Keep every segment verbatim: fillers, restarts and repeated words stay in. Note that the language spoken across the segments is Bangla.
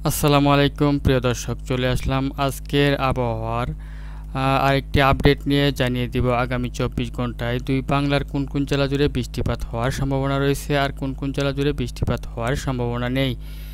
আসসালামু আলাইকুম প্রিয় দর্শক, চলে আসলাম আজকের আবহাওয়ার আরেকটি আপডেট নিয়ে। জানিয়ে দিব আগামী চব্বিশ ঘন্টায় দুই বাংলার কোন কোন জেলা জুড়ে বৃষ্টিপাত হওয়ার সম্ভাবনা রয়েছে আর কোন কোন জেলা জুড়ে বৃষ্টিপাত হওয়ার সম্ভাবনা নেই।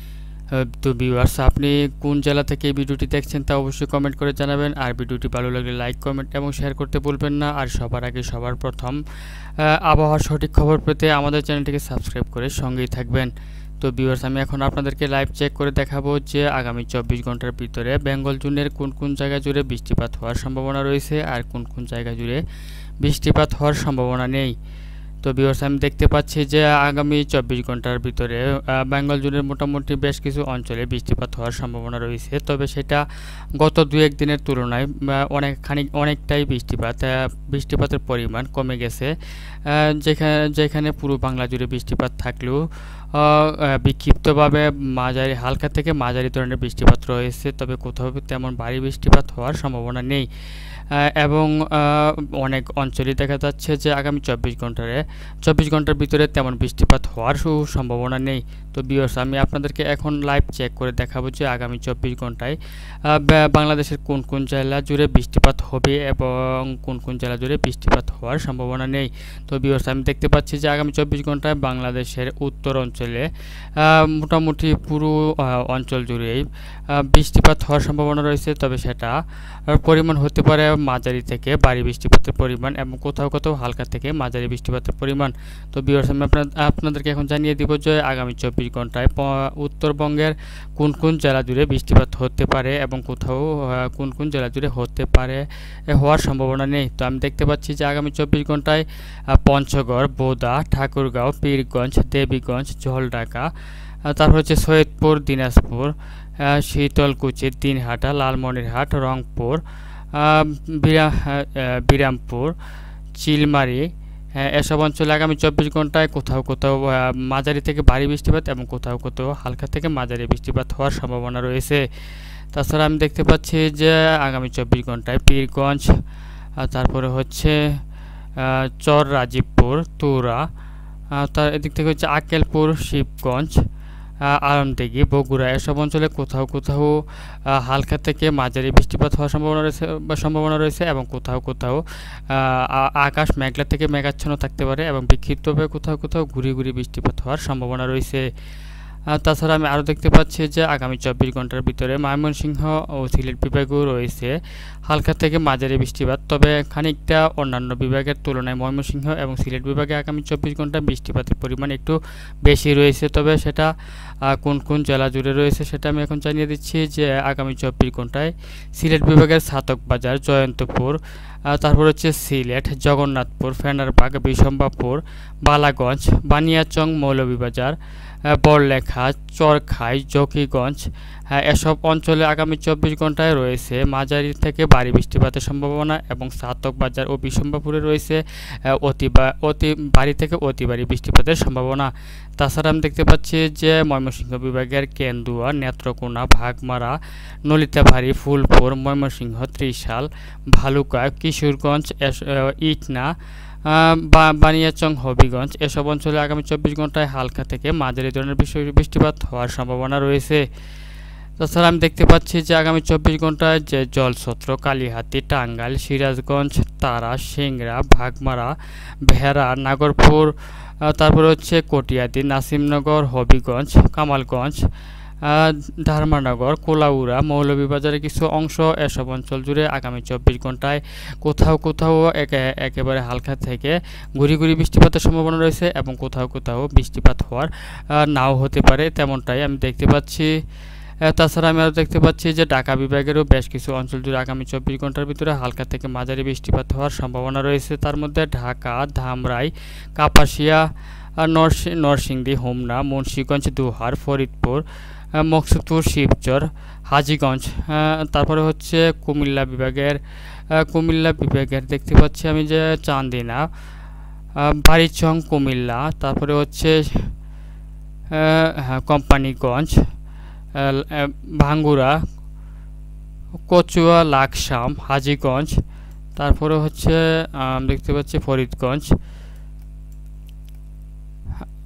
তো ভিউয়ার্স, আপনি কোন জেলা থেকে এই ভিডিওটি দেখছেন তা অবশ্যই কমেন্ট করে জানাবেন। আর ভিডিওটি ভালো লাগলে লাইক, কমেন্ট এবং শেয়ার করতে ভুলবেন না। আর সবার আগে সবার প্রথম আবহাওয়ার সঠিক খবর পেতে আমাদের চ্যানেলটিকে সাবস্ক্রাইব করে সঙ্গেই থাকবেন। তো ভিউয়ার্স, আমি এখন আপনাদেরকে লাইভ চেক করে দেখাবো যে আগামী চব্বিশ ঘন্টার ভিতরে বেঙ্গল জোনের কোন কোন জায়গা জুড়ে বৃষ্টিপাত হওয়ার সম্ভাবনা রয়েছে আর কোন কোন জায়গা জুড়ে বৃষ্টিপাত হওয়ার সম্ভাবনা নেই। তো ভিউয়ার্স, আমি দেখতে পাচ্ছি যে আগামী চব্বিশ ঘন্টার ভিতরে বেঙ্গল জোনের মোটামুটি বেশ কিছু অঞ্চলে বৃষ্টিপাত হওয়ার সম্ভাবনা রয়েছে, তবে সেটা গত দু এক দিনের তুলনায় অনেকখানি অনেকটাই বৃষ্টিপাত বৃষ্টিপাতের পরিমাণ কমে গেছে। যেখানে যেখানে পুরো বাংলা জুড়ে বৃষ্টিপাত থাকলেও বিক্ষিপ্তভাবে মাঝারি হালকা থেকে মাঝারি ধরনের বৃষ্টিপাত রয়েছে, তবে কোথাও তেমন ভারী বৃষ্টিপাত হওয়ার সম্ভাবনা নেই। এবং অনেক অঞ্চলই দেখা যাচ্ছে যে আগামী চব্বিশ ঘন্টায় চব্বিশ ঘন্টার ভিতরে তেমন বৃষ্টিপাত হওয়ার সম্ভাবনা নেই। তো ভিউয়ার্স, আমি আপনাদেরকে এখন লাইভ চেক করে দেখাবো যে আগামী চব্বিশ ঘন্টায় বাংলাদেশের কোন কোন জেলা জুড়ে বৃষ্টিপাত হবে এবং কোন কোন জেলা জুড়ে বৃষ্টিপাত হওয়ার সম্ভাবনা নেই। তো ভিউয়ার্স, আমি দেখতে পাচ্ছি যে আগামী চব্বিশ ঘন্টায় বাংলাদেশের উত্তর অঞ্চলে মোটামুটি পুরো অঞ্চল জুড়েই বৃষ্টিপাত হওয়ার সম্ভাবনা রয়েছে, তবে সেটা পরিমাণ হতে পারে মাঝারি থেকে ভারী বৃষ্টিপাতের পরিমাণ এবং কোথাও কোথাও হালকা থেকে মাঝারি বৃষ্টিপাতের পরিমাণ। তো ভিউয়ার্স, আমি আপনাদেরকে এখন জানিয়ে দিব যে আগামী চব্বিশ ঘন্টায় উত্তরবঙ্গের কোন কোন জেলা জুড়ে বৃষ্টিপাত হতে পারে এবং কোথাও কোন কোন জেলা জুড়ে হতে পারে হওয়ার সম্ভাবনা নেই। তো আমি দেখতে পাচ্ছি যে আগামী চব্বিশ ঘন্টায় পঞ্চগড়, বোদা, ঠাকুরগাঁও, পীরগঞ্জ, দেবীগঞ্জ, ঝলঢাকা, তারপর হচ্ছে সৈয়দপুর, দিনাজপুর, শীতলকুচি, দিনহাটা, লালমনিরহাট, রংপুর, বিরামপুর, চিলমারি, এসব অঞ্চলে আগামী চব্বিশ ঘন্টায় কোথাও কোথাও মাঝারি থেকে ভারী বৃষ্টিপাত এবং কোথাও কোথাও হালকা থেকে মাঝারি বৃষ্টিপাত হওয়ার সম্ভাবনা রয়েছে। তাছাড়া আমি দেখতে পাচ্ছি যে আগামী চব্বিশ ঘন্টায় পীরগঞ্জ, তারপরে হচ্ছে চর রাজীবপুর, তুরা, তার এদিক থেকে হচ্ছে আক্কেলপুর, শিবগঞ্জ, আলমদিঘি, বগুড়া, এসব অঞ্চলে কোথাও কোথাও হালকা থেকে মাঝারি বৃষ্টিপাত হওয়ার সম্ভাবনা রয়েছে বা সম্ভাবনা রয়েছে এবং কোথাও কোথাও আকাশ মেঘলা থেকে মেঘাচ্ছন্ন থাকতে পারে এবং বিক্ষিপ্তভাবে কোথাও কোথাও ঘুরি ঘুরি বৃষ্টিপাত হওয়ার সম্ভাবনা রয়েছে। তাছাড়া আমি আরও দেখতে পাচ্ছি যে আগামী চব্বিশ ঘন্টার ভিতরে ময়মনসিংহ ও সিলেট বিভাগেও রয়েছে হালকা থেকে মাঝারি বৃষ্টিপাত, তবে খানিকটা অন্যান্য বিভাগের তুলনায় ময়মনসিংহ এবং সিলেট বিভাগে আগামী চব্বিশ ঘন্টায় বৃষ্টিপাতের পরিমাণ একটু বেশি রয়েছে। তবে সেটা কোন কোন জেলা জুড়ে রয়েছে সেটা আমি এখন জানিয়ে দিচ্ছি যে আগামী চব্বিশ ঘন্টায় সিলেট বিভাগের ছাতকবাজার, জয়ন্তপুর, তারপর হচ্ছে সিলেট, জগন্নাথপুর, ফেনারবাগ, বিশম্বাপুর, বালাগঞ্জ, বানিয়াচং, মৌলভীবাজার, বড়লেখা, চরখাই, জকিগঞ্জ, এসব অঞ্চলে আগামী চব্বিশ ঘন্টায় রয়েছে মাঝারি থেকে ভারী বৃষ্টিপাতের সম্ভাবনা এবং ছাতকবাজার ও বিশম্বাপুরে রয়েছে অতি অতি ভারী থেকে অতি ভারী বৃষ্টিপাতের সম্ভাবনা। তাছাড়া আমি দেখতে পাচ্ছি যে ময়মনসিংহ বিভাগের কেন্দুয়া, নেত্রকোনা, ভাগমারা, নলিতাভারী, ফুলপুর, ময়মনসিংহ, ত্রিশাল, ভালুকা, কিশোরগঞ্জ, ইটনা, বানিয়াচং, হবিগঞ্জ, এসব অঞ্চলে আগামী চব্বিশ ঘন্টায় হালকা থেকে মাঝারি ধরনের বৃষ্টিপাত হওয়ার সম্ভাবনা রয়েছে। তাছাড়া আমি দেখতে পাচ্ছি যে আগামী চব্বিশ ঘন্টায় যে জলছত্র, কালিহাতী, টাঙ্গাইল, সিরাজগঞ্জ, তারা, সিংড়া, ভাগমারা, ভেড়া, নাগরপুর, তারপরে হচ্ছে কটিয়াদি, নাসিমনগর, হবিগঞ্জ, কামালগঞ্জ, ধর্মনগর, কোলাউড়া, মৌলভীবাজারের কিছু অংশ, এসব অঞ্চল জুড়ে আগামী চব্বিশ ঘন্টায় কোথাও কোথাও একেবারে হালকা থেকে ঘুরি ঘুরি বৃষ্টিপাতের সম্ভাবনা রয়েছে এবং কোথাও কোথাও বৃষ্টিপাত হওয়ার নাও হতে পারে, তেমনটাই আমি দেখতে পাচ্ছি। তাছাড়া আমি আরও দেখতে পাচ্ছি যে ঢাকা বিভাগেরও বেশ কিছু অঞ্চল জুড়ে আগামী চব্বিশ ঘন্টার ভিতরে হালকা থেকে মাঝারি বৃষ্টিপাত হওয়ার সম্ভাবনা রয়েছে। তার মধ্যে ঢাকা, ধামরাই, কাপাসিয়া, নরসিংদী, হোমনা, মুন্সিগঞ্জ, দোহার, ফরিদপুর, মকসুদপুর, শিবচর, হাজীগঞ্জ, তারপরে হচ্ছে কুমিল্লা বিভাগের কুমিল্লা বিভাগের দেখতে পাচ্ছি আমি যে চান্দিনা, বাড়িচং, কুমিল্লা, তারপরে হচ্ছে কোম্পানিগঞ্জ, ভাঙ্গুড়া, কচুয়া, লাকসাম, হাজীগঞ্জ, তারপরে হচ্ছে দেখতে পাচ্ছি ফরিদগঞ্জ,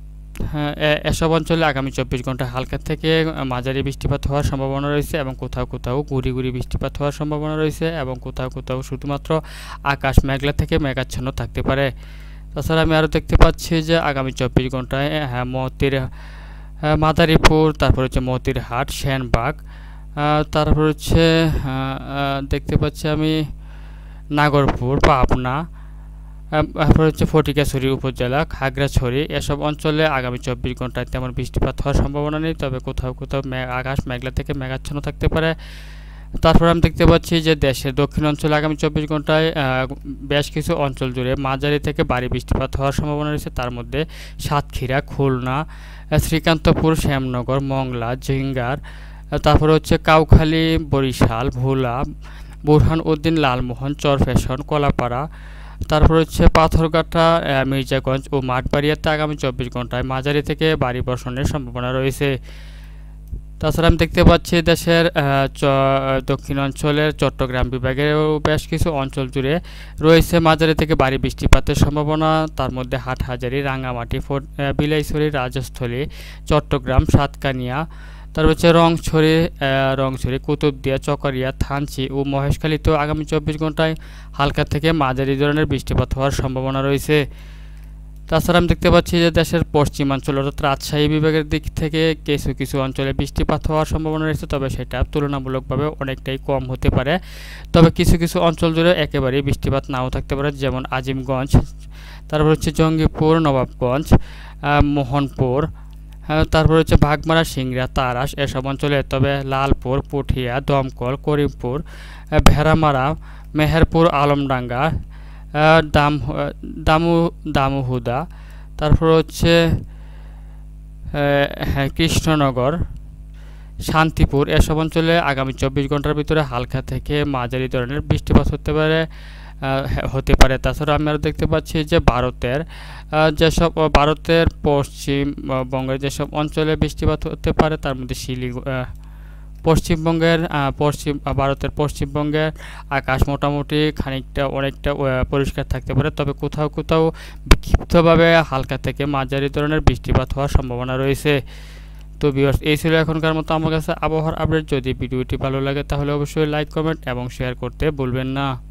এসব অঞ্চলে আগামী চব্বিশ ঘন্টায় হালকা থেকে মাঝারি বৃষ্টিপাত হওয়ার সম্ভাবনা রয়েছে এবং কোথাও কোথাও গুঁড়ি গুঁড়ি বৃষ্টিপাত হওয়ার সম্ভাবনা রয়েছে এবং কোথাও কোথাও শুধুমাত্র আকাশ মেঘলা থেকে মেঘাচ্ছন্ন থাকতে পারে। তাছাড়া আমি আরও দেখতে পাচ্ছি যে আগামী চব্বিশ ঘন্টায় হ্যাঁ মতির মাদারীপুর, তারপর হচ্ছে মতিরহাট, সেনবাগ, তারপর হচ্ছে দেখতে পাচ্ছি আমি নাগরপুর, পাবনা, তারপর হচ্ছে ফটিকাছড়ি উপজেলা, খাগড়াছড়ি, এসব অঞ্চলে আগামী চব্বিশ ঘন্টায় তেমন বৃষ্টিপাত হওয়ার সম্ভাবনা নেই, তবে কোথাও কোথাও আকাশ মেঘলা থেকে মেঘাচ্ছন্ন থাকতে পারে। তারপর আমি দেখতে পাচ্ছি যে দেশের দক্ষিণ অঞ্চলে আগামী চব্বিশ ঘন্টায় বেশ কিছু অঞ্চল জুড়ে মাঝারি থেকে ভারী বৃষ্টিপাত হওয়ার সম্ভাবনা রয়েছে। তার মধ্যে সাতক্ষীরা, খুলনা, শ্রীকান্তপুর, শ্যামনগর, মংলা, ঝিঙ্গার, তারপর হচ্ছে কাউখালী, বরিশাল, ভোলা, বুরহানউদ্দিন, লালমোহন, চরফ্যাশন, কলাপাড়া, তারপর হচ্ছে পাথরঘাটা, মির্জাগঞ্জ ও মাঠবাড়িয়াতে আগামী চব্বিশ ঘন্টায় মাঝারি থেকে ভারী বর্ষণের সম্ভাবনা রয়েছে। তাছাড়া আমি দেখতে পাচ্ছি দেশের দক্ষিণ অঞ্চলের চট্টগ্রাম বিভাগেরও বেশ কিছু অঞ্চল জুড়ে রয়েছে মাঝারি থেকে ভারী বৃষ্টিপাতের সম্ভাবনা। তার মধ্যে হাটহাজারী, রাঙ্গামাটি, বিলাইছড়ি, রাজস্থলী, চট্টগ্রাম, সাতকানিয়া, তারপর হচ্ছে রংছড়ি রংছড়ি কুতুবদিয়া, চকরিয়া, থানচি ও মহেশখালীতেও আগামী চব্বিশ ঘন্টায় হালকা থেকে মাঝারি ধরনের বৃষ্টিপাত হওয়ার সম্ভাবনা রয়েছে। তাছাড়া আমি দেখতে পাচ্ছি যে দেশের পশ্চিমাঞ্চল অর্থাৎ রাজশাহী বিভাগের দিক থেকে কিছু কিছু অঞ্চলে বৃষ্টিপাত হওয়ার সম্ভাবনা রয়েছে, তবে সেটা তুলনামূলকভাবে অনেকটাই কম হতে পারে। তবে কিছু কিছু অঞ্চল জুড়ে একেবারেই বৃষ্টিপাত নাও থাকতে পারে, যেমন আজিমগঞ্জ, তারপর হচ্ছে জঙ্গিপুর, নবাবগঞ্জ, মোহনপুর, তারপর হচ্ছে ভাগমারা, সিংড়া, তারাস, এসব অঞ্চলে। তবে লালপুর, পুঠিয়া, দমকল, করিমপুর, ভেড়ামারা, মেহেরপুর, আলমডাঙ্গা, দাম দামু দামুহুদা, তারপর হচ্ছে হ্যাঁ কৃষ্ণনগর, শান্তিপুর, এসব অঞ্চলে আগামী চব্বিশ ঘন্টার ভিতরে হালকা থেকে মাঝারি ধরনের বৃষ্টিপাত হতে পারে হতে পারে তাছাড়া আমি আরও দেখতে পাচ্ছি যে ভারতের যেসব ভারতের পশ্চিমবঙ্গের যেসব অঞ্চলে বৃষ্টিপাত হতে পারে তার মধ্যে শিলিগুড়ি, পশ্চিমবঙ্গের পশ্চিম ভারতের পশ্চিমবঙ্গের আকাশ মোটামুটি খানিকটা অনেকটা পরিষ্কার থাকতে পারে, তবে কোথাও কোথাও বিক্ষিপ্তভাবে হালকা থেকে মাঝারি ধরনের বৃষ্টিপাত হওয়ার সম্ভাবনা রয়েছে। তো ভিউয়ার্স, এই ছিল এখনকার মতো আমার কাছে আবহাওয়ার আপডেট। যদি ভিডিওটি ভালো লাগে তাহলে অবশ্যই লাইক, কমেন্ট এবং শেয়ার করতে ভুলবেন না।